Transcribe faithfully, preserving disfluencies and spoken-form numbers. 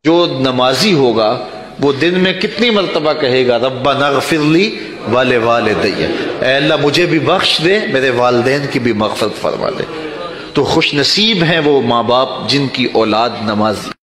जो नमाजी होगा वो दिन में कितनी मरतबा कहेगा रब्बना ग़फ़िरली वाले वालिदैया, ऐ अल्लाह मुझे भी बख्श दे, मेरे वालिदैन की भी मग़फ़िरत फरमा दे। तो खुश नसीब हैं वो माँ बाप जिनकी औलाद नमाजी।